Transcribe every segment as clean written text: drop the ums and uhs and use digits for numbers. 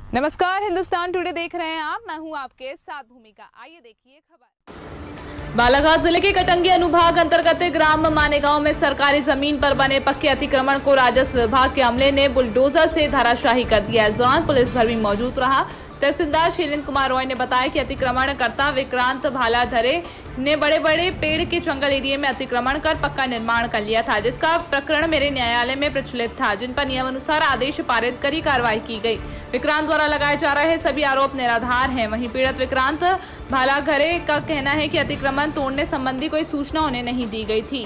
नमस्कार, हिंदुस्तान टुडे देख रहे हैं आप। मैं हूं आपके साथ भूमिका। आइए देखिए खबर। बालाघाट जिले के कटंगी अनुभाग अंतर्गत ग्राम मानेगांव में सरकारी जमीन पर बने पक्के अतिक्रमण को राजस्व विभाग के अमले ने बुलडोजर से धराशाही कर दिया। इस दौरान पुलिस बल भी मौजूद रहा। तहसीलदार शीलेंद्र कुमार रॉय ने बताया कि अतिक्रमणकर्ता विक्रांत भालाधरे ने बड़े बड़े पेड़ के जंगल एरिया में अतिक्रमण कर पक्का निर्माण कर लिया था, जिसका प्रकरण मेरे न्यायालय में प्रचलित था, जिन पर नियमानुसार आदेश पारित कर कार्रवाई की गई। विक्रांत द्वारा लगाए जा रहे सभी आरोप निराधार हैं। वहीं पीड़ित विक्रांत भालाधरे का कहना है कि अतिक्रमण तोड़ने संबंधी कोई सूचना उन्हें नहीं दी गई थी।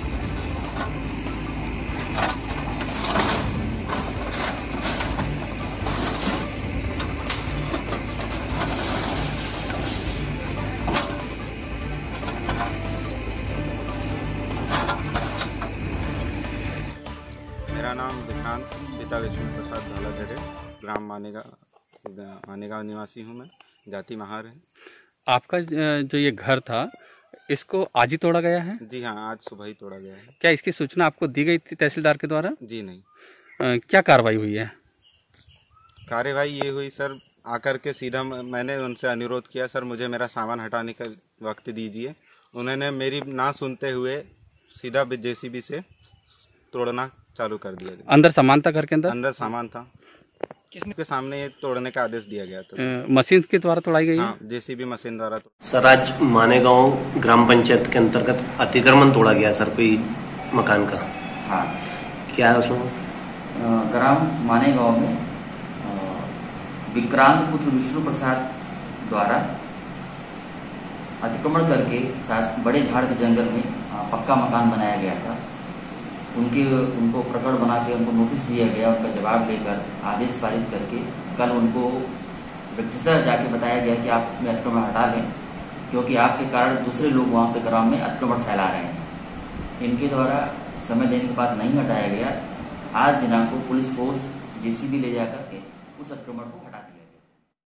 मेरा नाम विक्रांत पिता विष्णु प्रसाद भालाधरे, ग्राम मानेगांव निवासी हूँ मैं, जाति महार है। आपका जो ये घर था, इसको आज ही तोड़ा गया है? जी हाँ, आज सुबह ही तोड़ा गया है। क्या इसकी सूचना आपको दी गई थी तहसीलदार के द्वारा? जी नहीं। क्या कार्रवाई हुई है? कार्यवाही ये हुई सर, आकर के सीधा मैंने उनसे अनुरोध किया, सर मुझे मेरा सामान हटाने का वक्त दीजिए। उन्होंने मेरी ना सुनते हुए सीधा जेसीबी से तोड़ना चालू कर दिया। अंदर सामान था? घर के अंदर सामान था। किसके सामने ये तोड़ने का आदेश दिया गया था? मशीन के द्वारा तोड़ाई गई? हाँ, जेसीबी मशीन द्वारा। सर आज मानेगांव ग्राम पंचायत के अंतर्गत अतिक्रमण तोड़ा गया सर, कोई मकान का। हाँ, क्या है उसमें? ग्राम मानेगांव में विक्रांत पुत्र विष्णु प्रसाद द्वारा अतिक्रमण करके बड़े झाड़ के जंगल में पक्का मकान बनाया गया था। उनको प्रकरण बना के उनको नोटिस दिया गया। उनका जवाब लेकर आदेश पारित करके कल उनको व्यक्तिगत जाके बताया गया कि आप इसमें अतिक्रमण हटा लें, क्योंकि आपके कारण दूसरे लोग वहाँ पे ग्राम में अतिक्रमण फैला रहे हैं। इनके द्वारा समय देने के बाद नहीं हटाया गया। आज दिनांक को पुलिस फोर्स जेसीबी ले जाकर के उस अतिक्रमण को हटा